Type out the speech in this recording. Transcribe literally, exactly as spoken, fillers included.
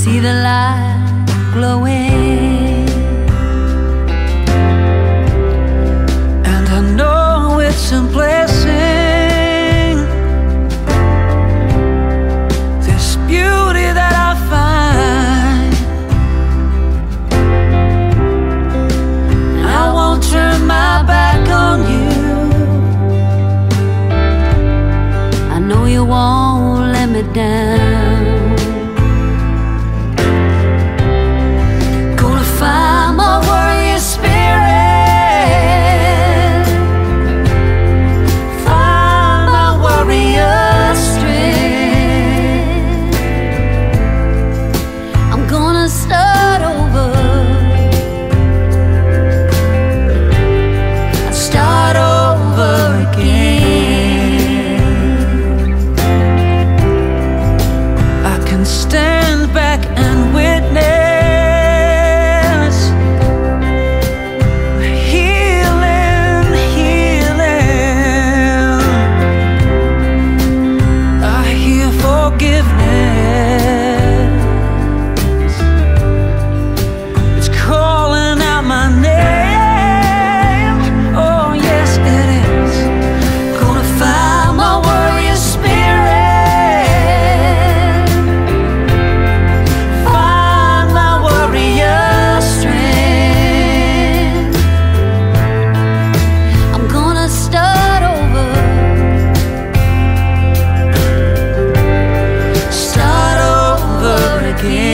see the light glowing, and I know it's a blessing, this beauty that I find. I won't turn my back on you. I know you won't let me down. Gonna find my warrior spirit, find my warrior strength. I'm gonna start over, start over again. I can stand back and witness the healing, healing. I hear forgiveness, it's calling out my name. Oh yes it is. Gonna find my warrior spirit, find my warrior strength. I'm gonna start over, Start over again.